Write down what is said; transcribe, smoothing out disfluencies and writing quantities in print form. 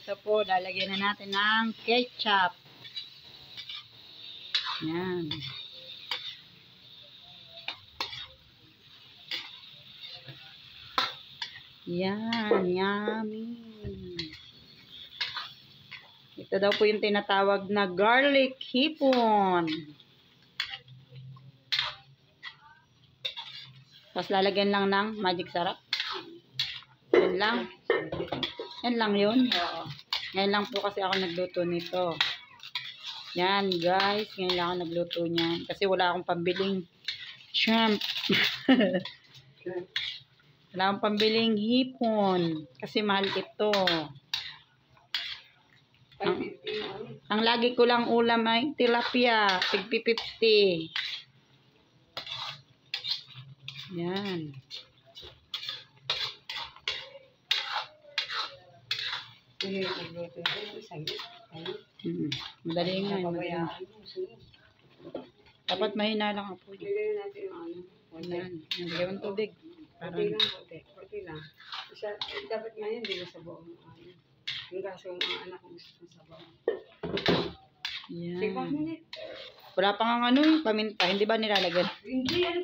ito po, lalagyan na natin ng ketchup. Yan. Yan, yummy. Ito daw po yung tinatawag na garlic hipon. Tapos lalagyan lang ng magic sarap. Yan lang. Yan lang yun. Ngayon lang po kasi ako nagluto nito. Yan guys, ngayon lang ako nagluto niyan. Kasi wala akong pambiling shrimp. Wala akong pambiling hipon. Kasi mahal ito. Ang lagi ko lang ulam ay tilapia. tig-50. Yan. Madali nga. Dapat mahina lang ako. Yan. Yung gawin tubig. Kunti lang. Dapat nga yan, di na sabaw. Yung kaso ang anak ko gusto ng sabaw. Yan. Wala pang ano yung paminta. Hindi ba nilalagyan? Hindi, ano